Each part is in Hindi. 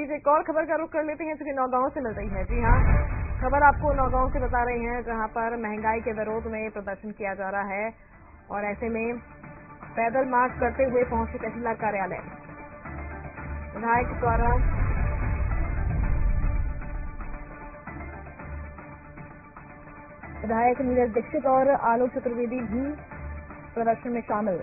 चलिए एक और खबर का रुख कर लेते हैं जो कि नौगांव से मिल रही है। जी हाँ, खबर आपको नौगांव से बता रही है जहां पर महंगाई के विरोध में प्रदर्शन किया जा रहा है और ऐसे में पैदल मार्च करते हुए पहुंचे तहसीलदार कार्यालय। विधायक नीरज दीक्षित और आलोक चतुर्वेदी भी प्रदर्शन में शामिल।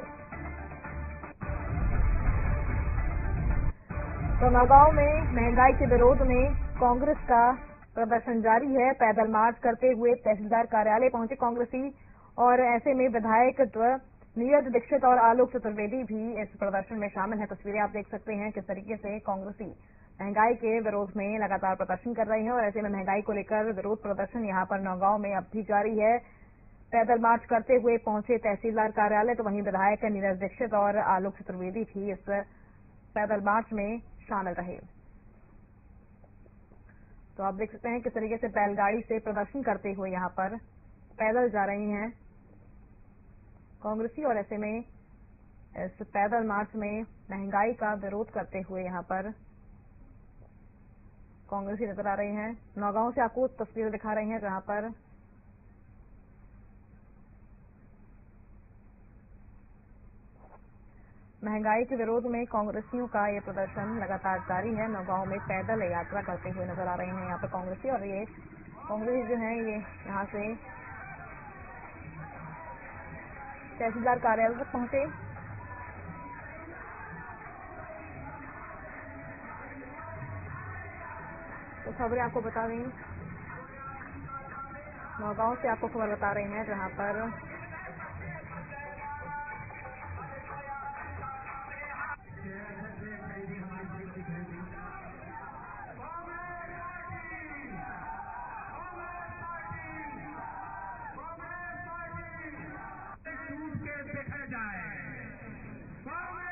तो नौगांव में महंगाई के विरोध में कांग्रेस का प्रदर्शन जारी है। पैदल मार्च करते हुए तहसीलदार कार्यालय पहुंचे कांग्रेसी और ऐसे में विधायक नीरज दीक्षित और आलोक चतुर्वेदी भी इस प्रदर्शन में शामिल हैं। तस्वीरें आप देख सकते हैं किस तरीके से कांग्रेसी महंगाई के विरोध में लगातार प्रदर्शन कर रहे हैं और ऐसे में महंगाई को लेकर विरोध प्रदर्शन यहां पर नौगांव में अब भी जारी है। पैदल मार्च करते हुए पहुंचे तहसीलदार कार्यालय, तो वहीं विधायक नीरज दीक्षित और आलोक चतुर्वेदी भी इस पैदल मार्च में शामिल रहे। तो आप देख सकते हैं किस तरीके से बैलगाड़ी से प्रदर्शन करते हुए यहां पर पैदल जा रही हैं कांग्रेसी और ऐसे में इस पैदल मार्च में महंगाई का विरोध करते हुए यहां पर कांग्रेसी नजर आ रही हैं। नौगांव से आपको तस्वीरें दिखा रही हैं जहां पर महंगाई के विरोध में कांग्रेसियों का ये प्रदर्शन लगातार जारी है। नौगांव में पैदल यात्रा करते हुए नजर आ रहे हैं यहाँ पर कांग्रेसी और ये कांग्रेसी जो है ये यहाँ से तहसीलदार कार्यालय तक पहुंचे। तो खबरें आपको बता दें, नौगांव से आपको खबर बता रहे हैं जहां पर देखा जाए